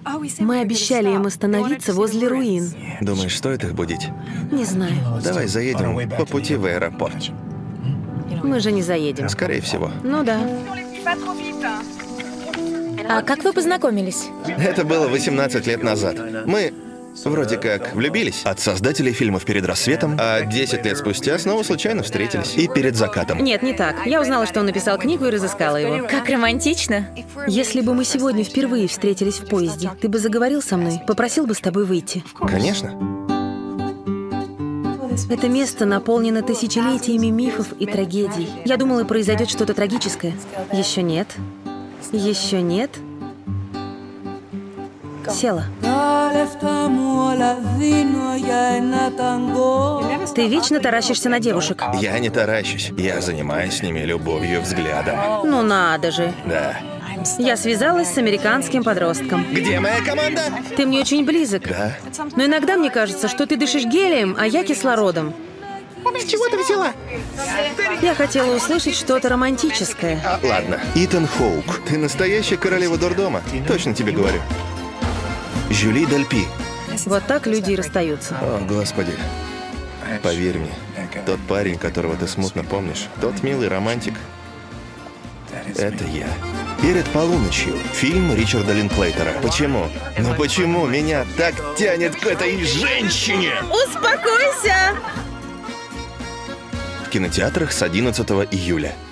Мы обещали им остановиться возле руин. Думаешь, стоит их будить? Не знаю. Давай заедем по пути в аэропорт. Мы же не заедем. Скорее всего. Ну да. А как вы познакомились? Это было 18 лет назад. Мы вроде как влюбились от создателей фильмов «Перед рассветом», а 10 лет спустя снова случайно встретились. И «Перед закатом». Нет, не так. Я узнала, что он написал книгу и разыскала его. Как романтично. Если бы мы сегодня впервые встретились в поезде, ты бы заговорил со мной, попросил бы с тобой выйти. Конечно. Это место наполнено тысячелетиями мифов и трагедий. Я думала, произойдет что-то трагическое. Еще нет. Еще нет. Села. Ты вечно таращишься на девушек. Я не таращусь. Я занимаюсь с ними любовью взгляда. Ну надо же. Да. Я связалась с американским подростком. Где моя команда? Ты мне очень близок. Да. Но иногда мне кажется, что ты дышишь гелием, а я кислородом. С чего ты взяла? Я хотела услышать что-то романтическое. Ладно. Итан Хоук. Ты настоящая королева дурдома. Точно тебе говорю. Жюли Дальпи. Вот так люди и расстаются. О, Господи. Поверь мне, тот парень, которого ты смутно помнишь, тот милый романтик, это я. «Перед полуночью» — фильм Ричарда Линклейтера. Почему? Ну почему меня так тянет к этой женщине? Успокойся! В кинотеатрах с 11 июля.